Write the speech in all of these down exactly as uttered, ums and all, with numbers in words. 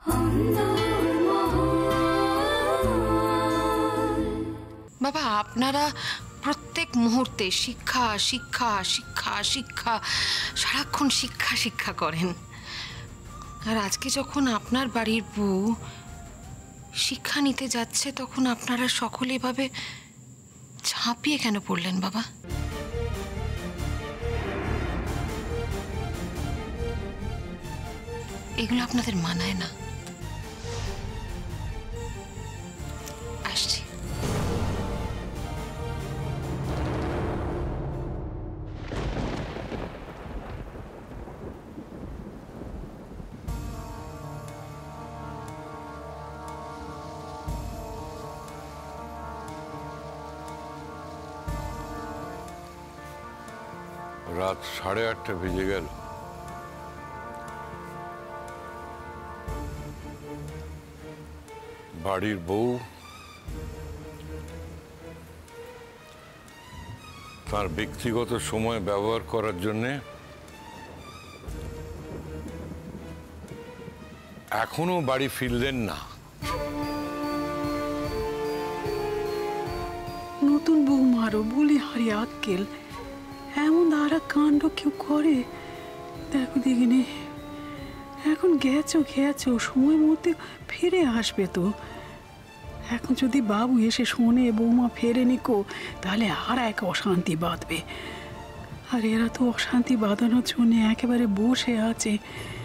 বাবা, আপনারা প্রত্যেক মুহূর্তে শিক্ষা শিক্ষা শিক্ষা শিক্ষা সারাক্ষণ শিক্ষা শিক্ষা করেন, আর আজকে যখন আপনার বাড়ির বউ শিক্ষা নিতে যাচ্ছে তখন আপনারা সকলে এভাবে ঝাঁপিয়ে কেন পড়লেন বাবা? এগুলো আপনাদের মানায় না। আসছি। রাত সাড়ে আটটা বেজে গেল। বাড়ির বউ তার ব্যক্তিগত সময় ব্যবহার করার জন্য এখনো বাড়ি ফিরলেন না। নতুন বৌমারও বলি হারি আক্কেল, এমন ধারা কাণ্ড কেউ করে? দেখো দেখিনি, এখন গেছো গেছো সময় মধ্যে ফিরে আসবে তো। এখন যদি বাবু এসে শোনে বৌমা ফেরেনি কো, তাহলে আর এক অশান্তি বাঁধবে। আর এরা তো অশান্তি বাঁধানোর জন্য একেবারে বসে আছে।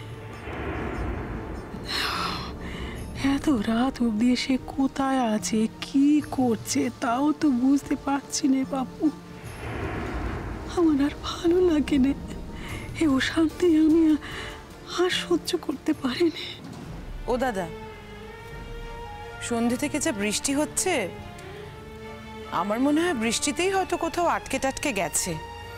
এত রাত অবধি সে কোথায় আছে, কি করছে, তাও তো বুঝতে পারছি না বাবু। আমার আর ভালো লাগে না, এ অশান্তি আমি আর সহ্য করতে পারিনি। ও দাদা, সন্ধ্যে থেকে যে বৃষ্টি হচ্ছে, আমার মনে হয় বৃষ্টিতেই হয়তো কোথাও আটকে টাটকে গেছে।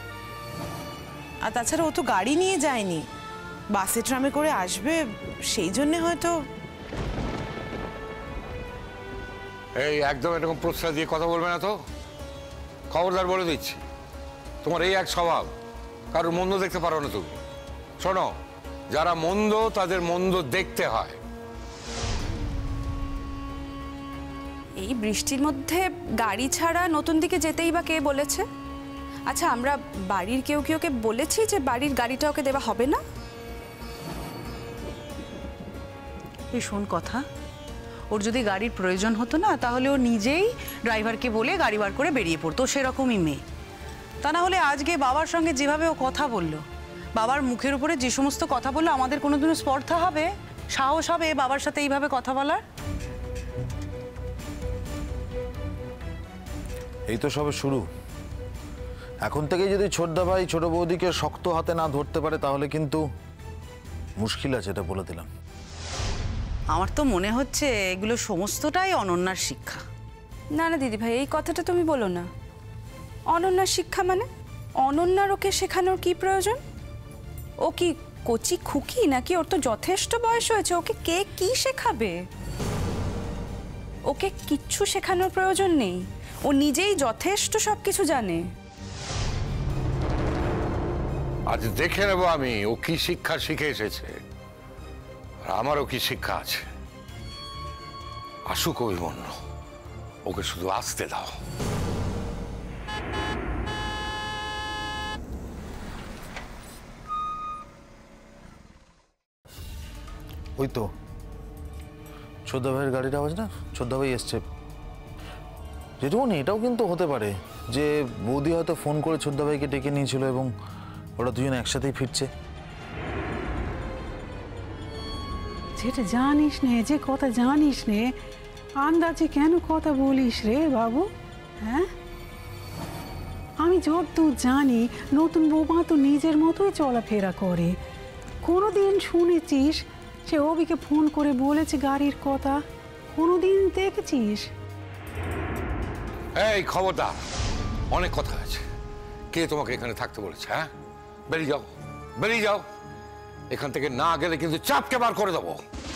আর তাছাড়া ও তো গাড়ি নিয়ে যায়নি, বাসে ট্রামে করে আসবে, সেই জন্য হয়তো। এই একদম এরকম প্রশ্রয় দিয়ে কথা বলবে না তো, খবরদার বলে দিচ্ছি। তোমার এই এক স্বভাব, কারোর মন্দ দেখতে পারো না তুমি। শোনো, যারা মন্দ তাদের মন্দ দেখতে হয়। এই বৃষ্টির মধ্যে গাড়ি ছাড়া নতুন দিকে যেতেই বা কে বলেছে? আচ্ছা, আমরা বাড়ির কেউ কেউ ওকে বলেছি যে বাড়ির গাড়িটা ওকে দেওয়া হবে না? এই শোন কথা, ওর যদি গাড়ির প্রয়োজন হতো না, তাহলে ও নিজেই ড্রাইভারকে বলে গাড়ি বার করে বেরিয়ে পড়তো, সেরকমই মেয়ে। তা না হলে আজকে বাবার সঙ্গে যেভাবে ও কথা বললো, বাবার মুখের উপরে যে সমস্ত কথা বললো, আমাদের কোনোদিনও স্পর্ধা হবে, সাহস হবে বাবার সাথে এইভাবে কথা বলার? এই তো সবে শুরু। এখন থেকে যদি ছোটদা ভাই ছোট বৌদিকে শক্ত হাতে না ধরতে পারে, তাহলে কিন্তু মুশকিল আছে, এটা বলে দিলাম। আমার তো মনে হচ্ছে এগুলো সমস্তটাই অনন্যার শিক্ষা। না না দিদি ভাই, এই কথাটা তুমি বলো না। অনন্যার শিক্ষা মানে? অনন্যার ওকে শেখানোর কি প্রয়োজন? ও কি কচি খুকি নাকি? ওর তো যথেষ্ট বয়স হয়েছে, ওকে কে কি শেখাবে? ওকে কিচ্ছু শেখানোর প্রয়োজন নেই, ও নিজেই যথেষ্ট সবকিছু জানে। আজ দেখে নেবো আমি ও কি শিক্ষা শিখে এসেছে, আর আমারও কি শিক্ষা আছে। আসুক অভিমন্য, ওকে শুধু আসতে দাও। ওই তো ছোটদা ভাইয়ের গাড়ির আওয়াজ না, ছোটদা ভাই এসছে। যেটুকুনি এটাও কিন্তু হতে পারে যে বৌদি হয়তো ফোন করে ছোটদা ভাইকে ডেকে নিয়েছিল এবং ওরা দুজনে একসাথেই ফিরছে। যেটা জানিস নে, যে কথা জানিস নে, আন্দাজে কেন কথা বলিস রে বাবু? হ্যাঁ, আমি যতদূর জানি নতুন বৌমা তো নিজের মতোই চলাফেরা করে। কোনোদিন শুনেছিস সে অবিকে ফোন করে বলেছে গাড়ির কথা? কোনোদিন দেখেছিস? এই খবরদার, অনেক কথা আছে। কে তোমাকে এখানে থাকতে বলেছে? হ্যাঁ, বেরিয়ে যাও, বেরিয়ে যাও এখান থেকে। না গেলে কিন্তু চাপকে বার করে দেবো।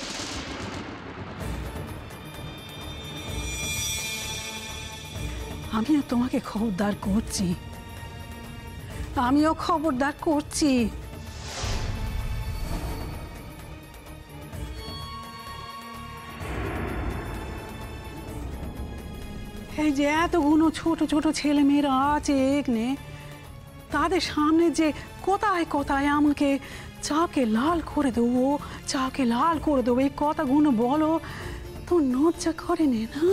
আমিও তোমাকে খবরদার করছি, আমিও খবরদার করছি। এই যে এতগুলো ছোট ছোট ছেলে মেয়েরা আছে এখানে, তাদের সামনে যে কোথায় কোথায় আমাকে চাকে লাল করে দেবো, চাকে লাল করে দেবো, এই কথাগুলো বলো তো লজ্জা করেনি না?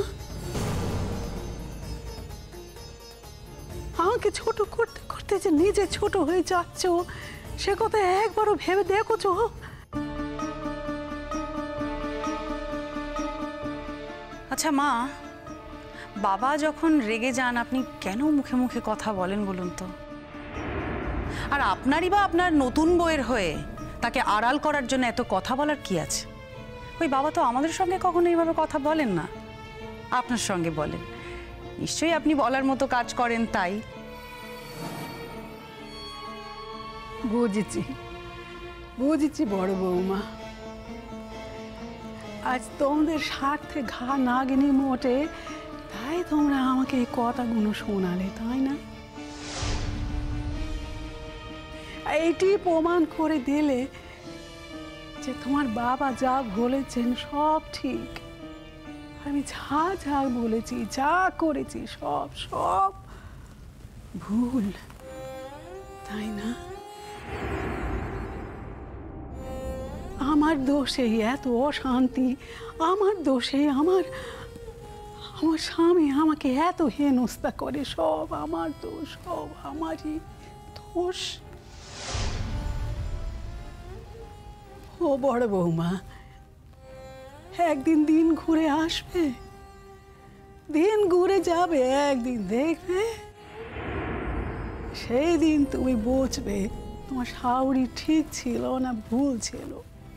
আমাকে ছোট করতে করতে যে নিজে ছোট হয়ে যাচ্ছ, সে কথা একবারও ভেবে দেখোছো? আচ্ছা মা, বাবা যখন রেগে যান আপনি কেন মুখে মুখে কথা বলেন বলুন তো? আর আপনারই বা আপনার নতুন বউয়ের হয়ে তাকে আড়াল করার জন্য এত কথা বলার কি আছে? ওই বাবা তো আমাদের সঙ্গে কখনো এইভাবে কথা বলেন না, আপনার সঙ্গে বলেন। নিশ্চয়ই আপনি বলার মতো কাজ করেন তাই। বুঝেছি বুঝেছি বড় বৌমা, আজ তোমাদের স্বার্থে ঘা নাগিনি মোটে, তাই তোমরা আমাকে এই কথাগুলো শোনালে, তাই না? এইটি প্রমাণ করে দিলে যে তোমার বাবা যা বলেছেন সব ঠিক, আমি যা যা বলেছি, যা করেছি সব সব ভুল, তাই না? আমার দোষেই এত অশান্তি, আমার দোষে আমার আমার স্বামী আমাকে এত হেনস্থা করে, সব আমার দোষ, সব আমারই দোষ। ও বড় বৌমা, একদিন দিন ঘুরে আসবে, দিন ঘুরে যাবে, একদিন দেখবে, সেই দিন তুমি বুঝবে তোমার শাশুড়ি ঠিক ছিল না ভুল ছিল।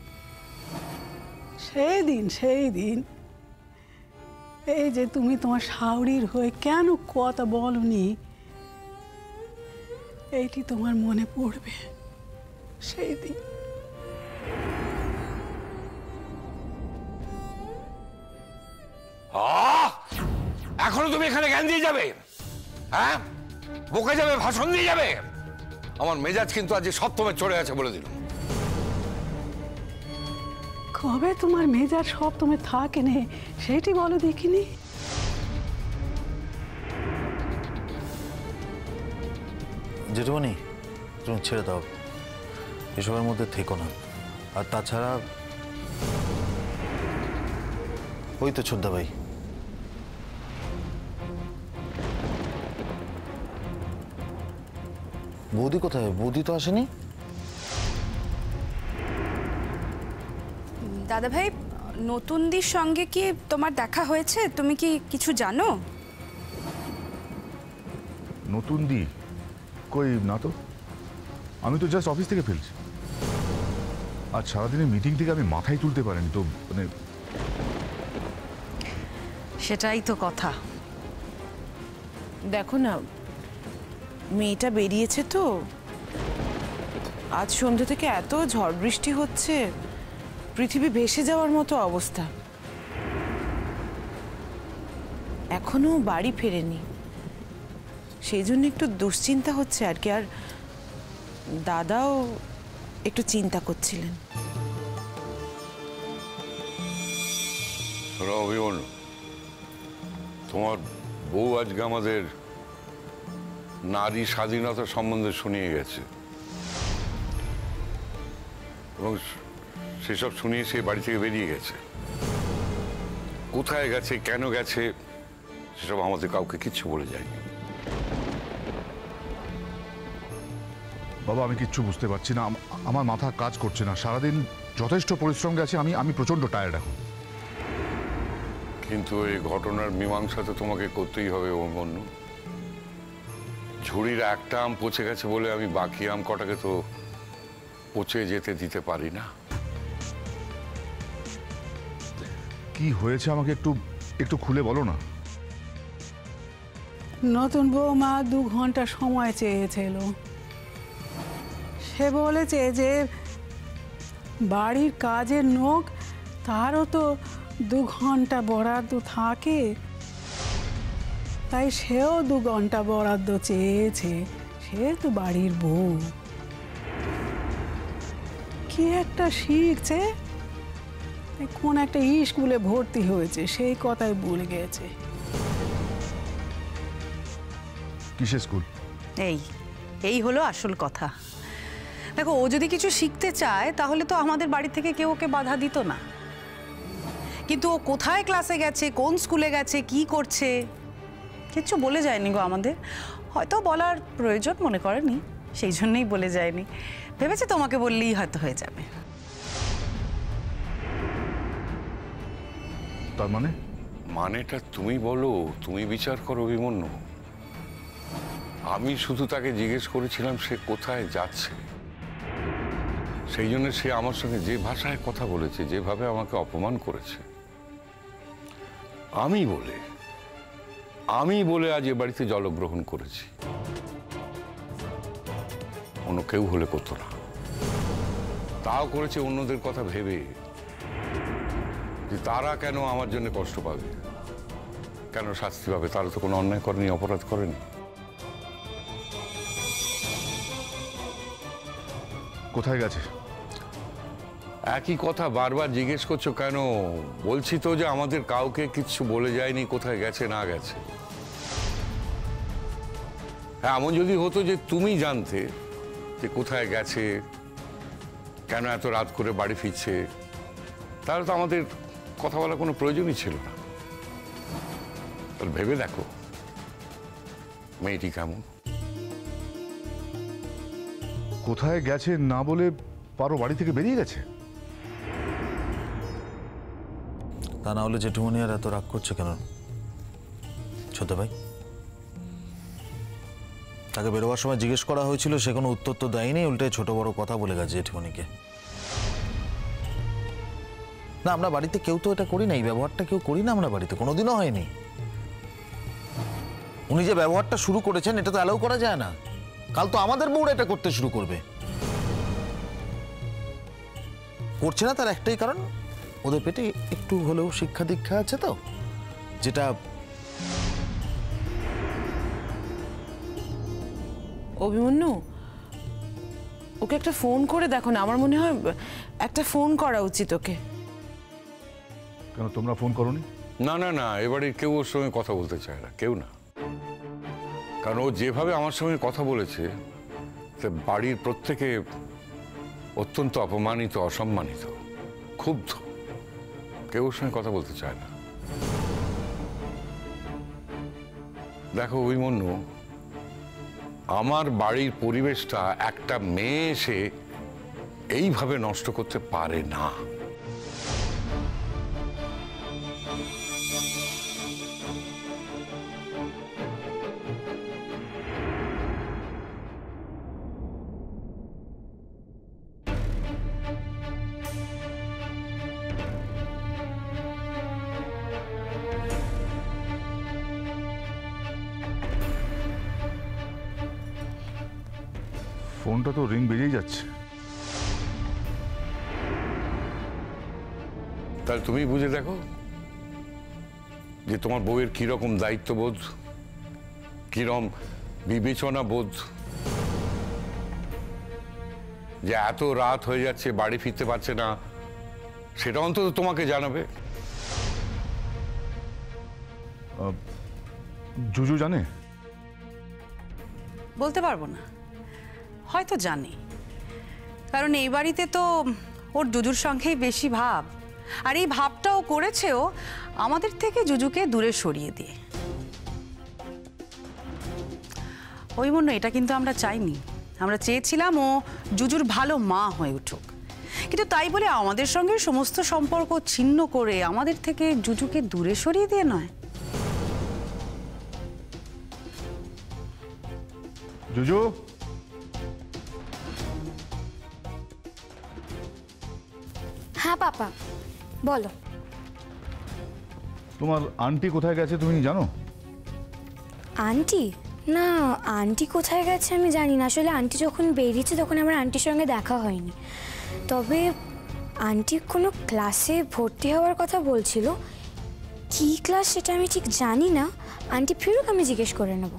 সেই দিন সেই দিন এই যে তুমি তোমার শাশুড়ির হয়ে কেন কথা বলনি, এইটি তোমার মনে পড়বে সেই দিন। এখনো তুমি এখানে জ্ঞান দিয়ে যাবে? হ্যাঁ, বকে যাবে, ভাষণ দিয়ে যাবে? আমার মেজাজ কিন্তু আজ সপ্তমে চড়ে আছে বলে দিল। কবে তোমার মেজাজ সপ্তমে থাকে নে সেটি বলো দেখিনি। জেঠুমনি, তুমি ছেড়ে দাও, এসবের মধ্যে থেকো না। আর তাছাড়া ওই তো ছোদ্দা ভাই, বৌদি কোথায়? বৌদি তো আসেনি। দাদা ভাই, নতুনদির সঙ্গে কি তোমার দেখা হয়েছে? তুমি কি কিছু জানো? নতুন দি কই না তো, আমি তো জাস্ট অফিস থেকে ফিরছি। আজ সারাদিনের মিটিং থেকে আমি মাথায় তুলতে পারিনি তো, মানে সেটাই তো কথা। দেখো না, মেয়েটা বেরিয়েছে তো, আজ সন্ধ্যা থেকে এত ঝড় বৃষ্টি হচ্ছে, পৃথিবী ভেসে যাওয়ার মতো অবস্থা। এখনো বাড়ি ফেরেনি, সেই জন্য একটু দুশ্চিন্তা হচ্ছে আর কি। আর দাদাও একটু চিন্তা করছিলেন। অভিমন্যু, তোমার বউ আজকে আমাদের নারী স্বাধীনতা সম্বন্ধে শুনিয়ে গেছে, এবং সেসব শুনিয়ে সে বাড়ি থেকে বেরিয়ে গেছে। কোথায় গেছে, কেন গেছে, সেসব আমাদের কাউকে কিচ্ছু বলে যায়নি। বাবা আমি কিচ্ছু বুঝতে পারছি না, আমার মাথা কাজ করছে না। সারাদিন যথেষ্ট পরিশ্রম গেছে, আমি আমি প্রচন্ড টায়ার্ড এখন। কিন্তু এই ঘটনার মীমাংসা তো তোমাকে করতেই হবে অভিমন্যু। ঝুড়ির একটা আম পচে গেছে বলে আমি বাকি আম কটাকে তো পচে যেতে দিতে পারি না। কি হয়েছে আমাকে একটু একটু খুলে বলো না। নতুন বৌমা দু ঘন্টা সময় চেয়েছিল, সে বলেছে যে বাড়ির কাজের লোক তারও তো দু ঘন্টা বরাদ্দ থাকে, তাই সেও দু ঘন্টা বরাদ্দ চেয়েছে। সে তো বাড়ির বউ, কি একটা শিখছে, কোন একটা স্কুলে ভর্তি হয়েছে সেই কথাই বলে গেছে। কিসের স্কুল? এই এই হলো আসল কথা। দেখো, ও যদি কিছু শিখতে চায় তাহলে তো আমাদের বাড়ি থেকে কেউ ওকে বাধা দিত না, কিন্তু ও কোথায় ক্লাসে গেছে, কোন স্কুলে গেছে, কি করছে কিচ্ছু বলে যায়নি গো আমাদের। হয়তো বলার প্রয়োজন মনে করেনি, সেই জন্যই বলে যায়নি। ভেবেছে তোমাকে বললেই হয়তো হয়ে যাবে। তার মানে? মানেটা তুমি বলো, তুমি বিচার করো অভিমন্যু। আমি শুধু তাকে জিজ্ঞেস করেছিলাম সে কোথায় যাচ্ছে, সেই জন্য সে আমার সঙ্গে যে ভাষায় কথা বলেছে, যেভাবে আমাকে অপমান করেছে, আমি বলে আমি বলে আজ এ বাড়িতে জলগ্রহণ করেছি। অন্য কেউ হলে করতো না। তাও করেছে অন্যদের কথা ভেবে যে তারা কেন আমার জন্য কষ্ট পাবে, কেন শাস্তি পাবে। তারা তো কোনো অন্যায় করেনি, অপরাধ করেনি। কোথায় গেছে? একই কথা বারবার জিজ্ঞেস করছো কেন? বলছি তো যে আমাদের কাউকে কিচ্ছু বলে যায়নি কোথায় গেছে না গেছে। হ্যাঁ, এমন যদি হতো যে তুমি জানতে যে কোথায় গেছে, কেন এত রাত করে বাড়ি ফিরছে, তাহলে তো আমাদের কথা বলার কোনো প্রয়োজনই ছিল না। তাহলে ভেবে দেখো মেয়েটি কেমন। কোথায় গেছে না বলে পারো বাড়ি থেকে বেরিয়ে গেছে? তা না হলে জেঠুমনি আর এত রাগ করছে কেন ছোট ভাই? তাকে বেরোবার সময় জিজ্ঞেস করা হয়েছিল, সে কোনো উত্তর তো দেয়নি, উল্টে ছোট বড় কথা বলে গেছে জেঠুমনিকে। না, আমরা বাড়িতে কেউ তো এটা করি না, এই ব্যবহারটা কেউ করি না আমরা বাড়িতে, কোনোদিনও হয়নি। উনি যে ব্যবহারটা শুরু করেছেন এটা তো অ্যালাউ করা যায় না। কাল তো আমাদের বউরা এটা করতে শুরু করবে। করছে না তার একটাই কারণ, ওদের পেটে একটু হলেও শিক্ষা দীক্ষা আছে তো, যেটা অভিমন্যু, ওকে একটা ফোন করে দেখো না। আমার মনে হয় একটা ফোন করা উচিত ওকে। কেন তোমরা ফোন করোনি? না না না, এবারে কেউ ওর সঙ্গে কথা বলতে চায় না, কেউ না। কারণ ও যেভাবে আমার সঙ্গে কথা বলেছে, বাড়ির প্রত্যেকে অত্যন্ত অপমানিত, অসম্মানিত, ক্ষুব্ধ। কেউ ওর সঙ্গে কথা বলতে চায় না। দেখো অভিমন্যু, আমার বাড়ির পরিবেশটা একটা মেয়ে এসে এইভাবে নষ্ট করতে পারে না। ফোনটা তো রিং বেজেই যাচ্ছে। তাহলে তুমি বুঝে দেখো যে তোমার বউয়ের কিরকম দায়িত্ববোধ, কিরকম বিবেচনা বোধ, যে এত রাত হয়ে যাচ্ছে বাড়ি ফিরতে পারছে না, সেটা অন্তত তোমাকে জানাবে। জুজু জানে? বলতে পারবো না, হয়তো জানে, কারণ এই বাড়িতে তো ওর জুজুর সঙ্গেই বেশি ভাব, আর এই ভাবটাও করেছেও আমাদের থেকে জুজুকে দূরে সরিয়ে দিয়ে। ওই মনে এটা কিন্তু আমরা চাইনি, আমরা চেয়েছিলাম ও জুজুর ভালো মা হয়ে উঠুক, কিন্তু তাই বলে আমাদের সঙ্গে সমস্ত সম্পর্ক ছিন্ন করে আমাদের থেকে জুজুকে দূরে সরিয়ে দিয়ে নয়। জুজু, হ্যাঁ পাপা বলো। তোমার আন্টি কোথায় গেছে তুমি জানো? আন্টি? না, আন্টি কোথায় গেছে আমি জানি না। আসলে আন্টি যখন বেরিয়েছে তখন আমার আন্টির সঙ্গে দেখা হয়নি। তবে আন্টি কোনো ক্লাসে ভর্তি হওয়ার কথা বলছিল, কী ক্লাস সেটা আমি ঠিক জানি না। আন্টি ফিরুক, আমি জিজ্ঞেস করে নেব।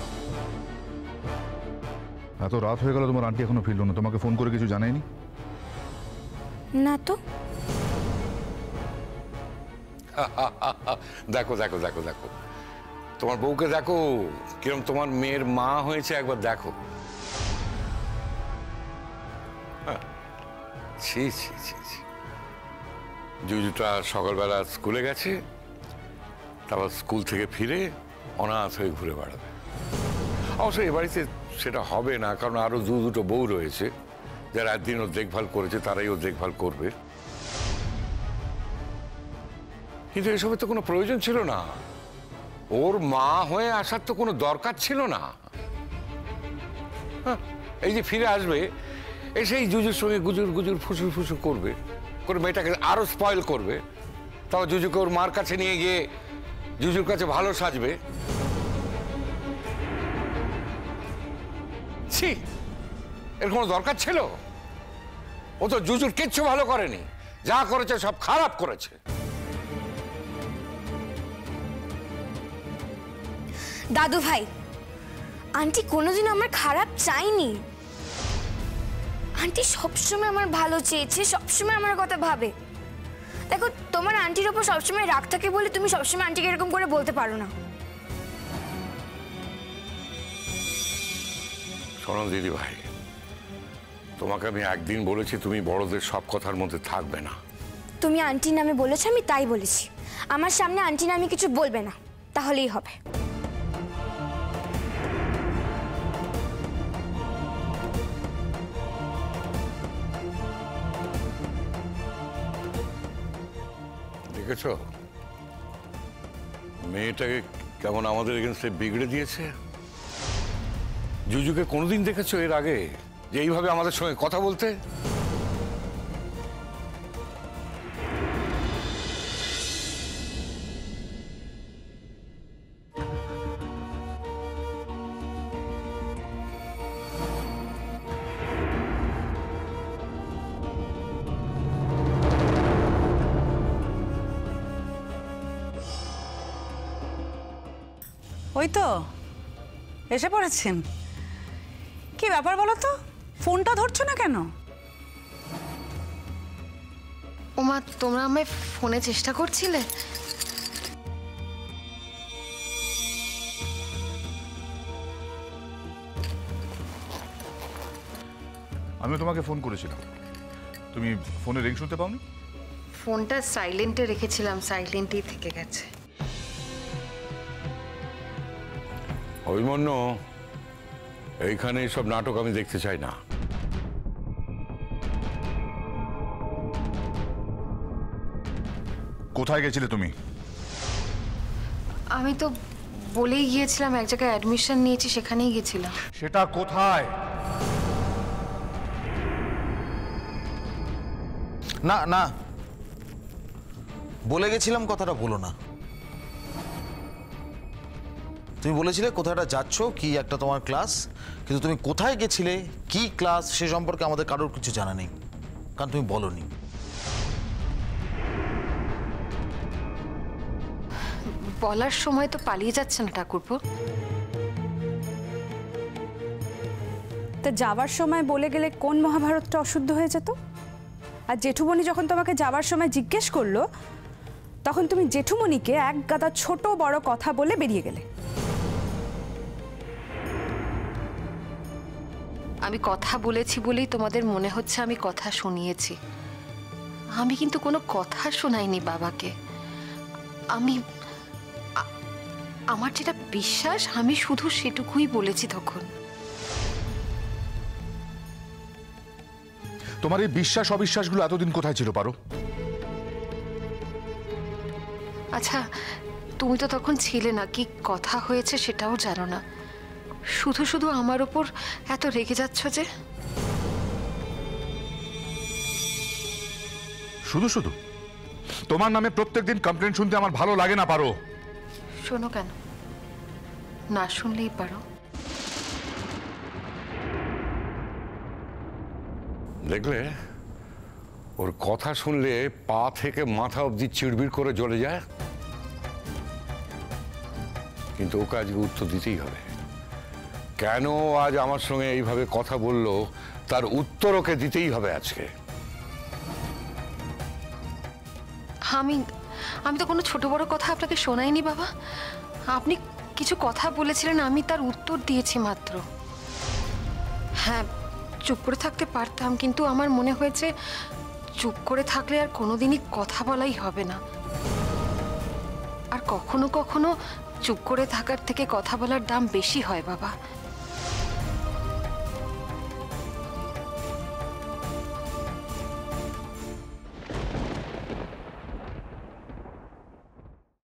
এত রাত হয়ে গেল, তোমার আন্টি এখনো ফিরলো না, তোমাকে ফোন করে কিছু জানায়নি? না তো। দেখো দেখো দেখো দেখো, তোমার বউকে দেখো কিরম তোমার মেয়ের মা হয়েছে, একবার দেখো। ছি ছি ছি ছি। জুজুটা সকালবেলা স্কুলে গেছে, তারপর স্কুল থেকে ফিরে অনাথ হয়ে ঘুরে বেড়াবে। অবশ্য এ বাড়িতে সেটা হবে না, কারণ আরো দু দুটো বউ রয়েছে যারা একদিন ওর দেখভাল করেছে, তারাই ওর দেখভাল করবে। কিন্তু এসবের তো কোনো প্রয়োজন ছিল না, ওর মা হয়ে আসার তো কোনো দরকার ছিল না। এই যে ফিরে আসবে, এসেই জুজুর সঙ্গে গুজুর গুজুর ফুসুর ফুসুর করবে, করে মেয়েটাকে আরো স্পয়েল করবে। তাও জুজুকে ওর মার কাছে নিয়ে গিয়ে জুজুর কাছে ভালো সাজবে। ছি, এর কোনো দরকার ছিল? ও তো জুজুর কিচ্ছু ভালো করেনি, যা করেছে সব খারাপ করেছে। দাদু ভাই, আন্টি কোনোদিনও আমার খারাপ চাইনি। আন্টি সবসময় আমার ভালো চেয়েছে, সবসময় আমার কথা ভাবে। দেখো, তোমার আন্টির ওপর সবসময় রাগ থাকে বলে তুমি সবসময় আন্টিকে এরকম করে বলতে পারো না। শোনো দিদি ভাই, তোমাকে আমি একদিন বলেছি তুমি বড়দের সব কথার মধ্যে থাকবে না। তুমি আন্টি নামে বলেছো, আমি তাই বলেছি। আমার সামনে আন্টি নামে কিছু বলবে না, তাহলেই হবে। দেখেছো মেয়েটাকে কেমন আমাদের এগেন্স্টে বিগড়ে দিয়েছে? জুজুকে কোনোদিন দেখেছো এর আগে যে এইভাবে আমাদের সঙ্গে কথা বলতে? ওই তো এসে পড়েছেন। কি ব্যাপার বলো তো, ফোনটা ধরছো না কেন? ওমা, তোমরা আমায় ফোনে চেষ্টা করছিলে? আমি তোমাকে ফোন করেছিলাম, তুমি ফোনে রিং শুনতে পাওনি? ফোনটা সাইলেন্টে রেখেছিলাম, সাইলেন্টই থেকে গেছে। অভিমন্যু, এইখানে সব নাটক আমি দেখতে চাই না। কোথায় গেছিলে তুমি? আমি তো বলেই গিয়েছিলাম এক জায়গায় অ্যাডমিশন নিয়েছি, সেখানেই গেছিলাম। সেটা কোথায়? না না, বলে গেছিলাম কথাটা বলো না। তুমি বলেছিলে কোথাটা যাচ্ছ, কি একটা তোমার ক্লাস, কিন্তু তুমি কোথায় গেছিলে, কি ক্লাস, সে সম্পর্কে আমাদের কারোর কিছু জানা নেই, কারণ তুমি বলোনি। বলার সময় তো পালিয়ে যাচ্ছে না ঠাকুরপো। তা যাওয়ার সময় বলে গেলে কোন মহাভারতটা অশুদ্ধ হয়ে যেত? আর জেঠুমণি যখন তোমাকে যাওয়ার সময় জিজ্ঞেস করলো, তখন তুমি জেঠুমণিকে এক গাদা ছোট বড় কথা বলে বেরিয়ে গেলে। আমি কথা বলেছি বলেই তোমাদের মনে হচ্ছে আমি কথা শুনিয়েছি। আমি কিন্তু কোনো কথা শোনাইনি বাবাকে। আমি আমার যেটা বিশ্বাস, আমি শুধু সেটুকুই বলেছি তখন। তোমার এই বিশ্বাস অবিশ্বাসগুলো এতদিন কোথায় ছিল পারো? আচ্ছা, তুমি তো তখন ছিলে না, কি কথা হয়েছে সেটাও জানো না, শুধু শুধু আমার ওপর এত রেগে যাচ্ছ যে? শুধু শুধু তোমার নামে প্রত্যেকদিন কমপ্লেন শুনতে আমার ভালো লাগে না পারো। শোনো, কেন না শুনলেই পারো। দেখলে ওর কথা শুনলে পা থেকে মাথা অবধি চিড়বিড় করে জ্বলে যায়, কিন্তু ওকে আজকে উত্তর দিতেই হবে। কেন আজ আমার সঙ্গে এইভাবে কথা বললো তার উত্তর ওকে দিতেই হবে আজকে। আমি আমি তো কোনো ছোট বড় কথা আপনাকে শোনাইনি বাবা। আপনি কিছু কথা বলেছিলেন, আমি তার উত্তর দিয়েছি মাত্র। হ্যাঁ, চুপ করে থাকতে পারতাম, কিন্তু আমার মনে হয়েছে চুপ করে থাকলে আর কোনোদিনই কথা বলাই হবে না। আর কখনো কখনো চুপ করে থাকার থেকে কথা বলার দাম বেশি হয় বাবা।